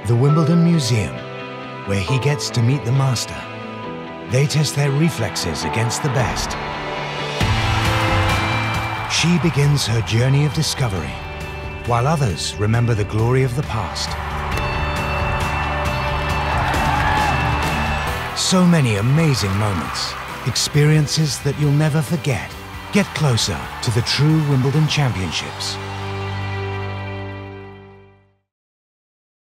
the Wimbledon Museum, where he gets to meet the master. They test their reflexes against the best. She begins her journey of discovery, while others remember the glory of the past. So many amazing moments, experiences that you'll never forget. Get closer to the true Wimbledon Championships.